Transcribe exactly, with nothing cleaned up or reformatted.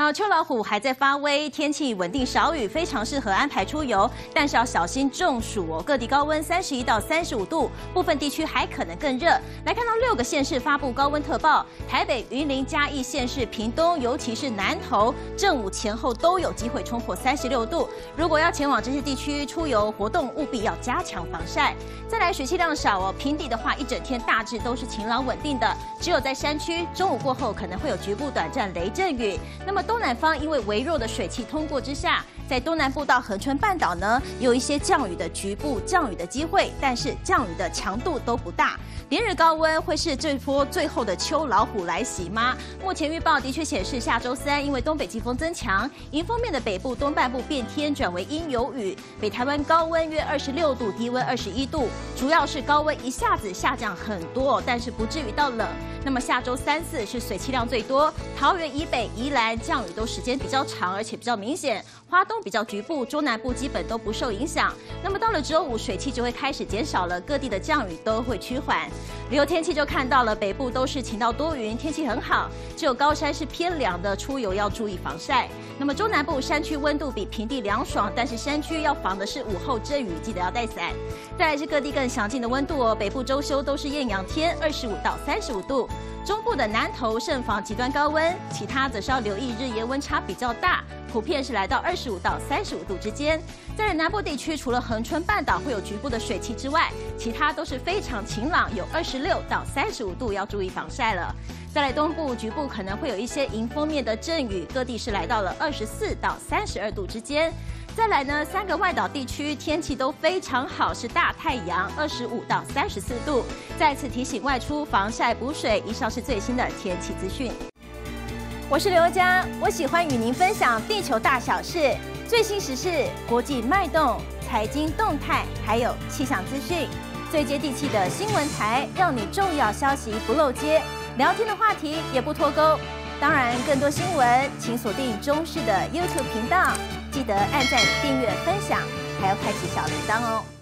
好，秋老虎还在发威，天气稳定少雨，非常适合安排出游，但是要小心中暑哦。各地高温三十一到三十五度，部分地区还可能更热。来看到六个县市发布高温特报，台北、云林、嘉义县市、屏东，尤其是南投，正午前后都有机会冲破三十六度。如果要前往这些地区出游活动，务必要加强防晒。再来，水汽量少哦，平地的话一整天大致都是晴朗稳定的，只有在山区中午过后可能会有局部短暂雷阵雨。那么东南方因为微弱的水汽通过之下，在东南部到恒春半岛呢，有一些降雨的局部降雨的机会，但是降雨的强度都不大。连日高温会是这波最后的秋老虎来袭吗？目前预报的确显示，下周三因为东北季风增强，迎风面的北部东半部变天转为阴有雨，北台湾高温约二十六度，低温二十一度，主要是高温一下子下降很多，但是不至于到冷。那么下周三四是水汽量最多，桃园以北、宜兰降雨都时间比较长，而且比较明显。花东比较局部，中南部基本都不受影响。那么到了周五，水汽就会开始减少了，各地的降雨都会趋缓。旅游天气就看到了，北部都是晴到多云，天气很好，只有高山是偏凉的，出游要注意防晒。那么中南部山区温度比平地凉爽，但是山区要防的是午后阵雨，记得要带伞。再来是各地更详尽的温度哦，北部周休都是艳阳天，二十五到三十五度。中部的南投慎防极端高温，其他则是要留意日夜温差比较大，普遍是来到二十五到三十五度之间。在南部地区，除了恒春半岛会有局部的水汽之外，其他都是非常晴朗，有二十六到三十五度，要注意防晒了。再来东部，局部可能会有一些迎风面的阵雨，各地是来到了二十四到三十二度之间。再来呢，三个外岛地区天气都非常好，是大太阳，二十五到三十四度。再次提醒外出防晒补水。以上是最新的天气资讯。我是刘佳，我喜欢与您分享地球大小事、最新时事、国际脉动、财经动态，还有气象资讯，最接地气的新闻台，让你重要消息不漏接，聊天的话题也不脱钩。当然，更多新闻请锁定中视的 YouTube 频道。记得按赞、订阅、分享，还要开启小铃铛哦。